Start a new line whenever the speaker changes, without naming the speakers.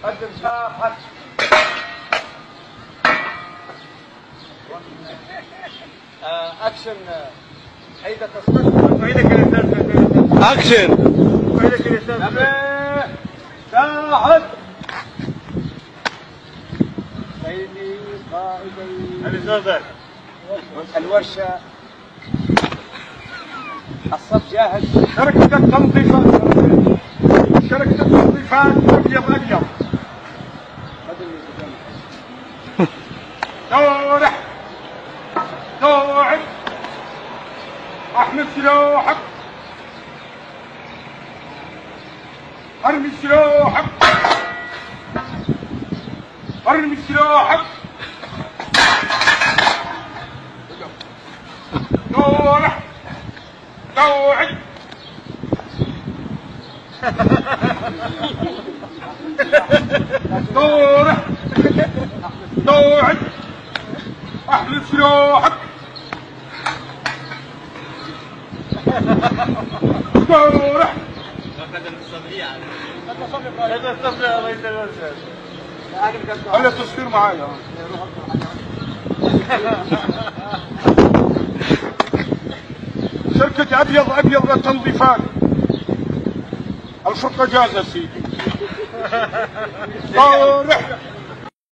قدم شاحن. اكشن. عيدك تصوير. عيدك
اكشن.
عيدك نبه شاحن. سيدي قائدي الورشة، الصف جاهز. شركة التنظيفات، شركة التنظيفات أبيض أبيض. دورح دوعي احمل سلاحك، ارمي سلاحك، ارمي سلاحك. دورح دوعي دورح دوعي احمل سلاحك. دورح هذا تصوير معايا. شركة أبيض أبيض للتنظيفات، الشرطة جاهزة سيدي. دورح